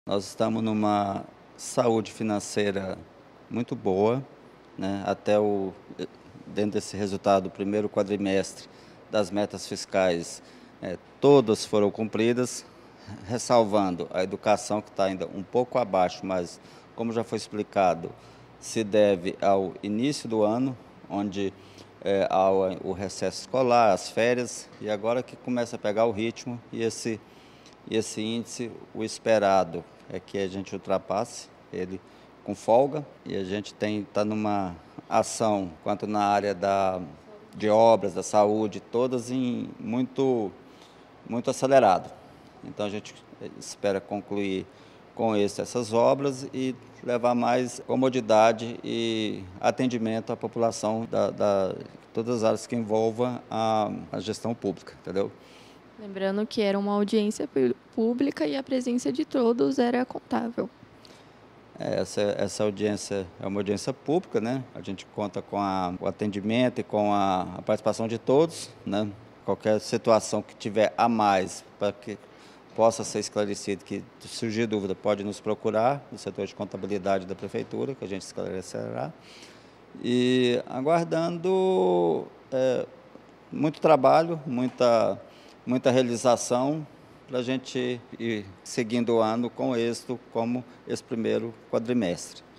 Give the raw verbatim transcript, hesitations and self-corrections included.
Nós estamos numa saúde financeira muito boa, né, até o dentro desse resultado do primeiro quadrimestre das metas fiscais, eh, todas foram cumpridas, ressalvando a educação que está ainda um pouco abaixo, mas como já foi explicado, se deve ao início do ano, onde, eh, há o o recesso escolar, as férias, e agora que começa a pegar o ritmo e esse e esse índice, o esperado é que a gente ultrapasse ele com folga, e a gente tem está numa ação, quanto na área da de obras, da saúde, todas em muito muito acelerado. Então a gente espera concluir com êxito essas obras e levar mais comodidade e atendimento à população da da todas as áreas que envolva a a gestão pública, entendeu? Lembrando que era uma audiência pu pública e a presença de todos era contável. É, essa essa audiência é uma audiência pública, né, a gente conta com a o atendimento e com a a participação de todos, né, qualquer situação que tiver a mais para que possa ser esclarecido, que surgir dúvida pode nos procurar, no setor de contabilidade da prefeitura, que a gente esclarecerá. E aguardando, eh, muito trabalho, muita muita realização, para a gente ir seguindo o ano com êxito, como esse primeiro quadrimestre.